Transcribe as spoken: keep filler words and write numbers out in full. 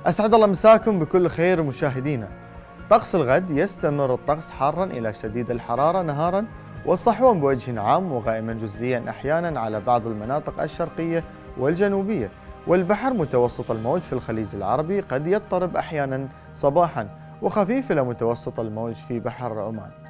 أسعد الله مساكم بكل خير مشاهدينا. طقس الغد يستمر الطقس حارا إلى شديد الحرارة نهارا وصحوا بوجه عام وغائما جزئيا أحيانا على بعض المناطق الشرقية والجنوبية، والبحر متوسط الموج في الخليج العربي قد يضطرب أحيانا صباحا وخفيف إلى متوسط الموج في بحر عمان.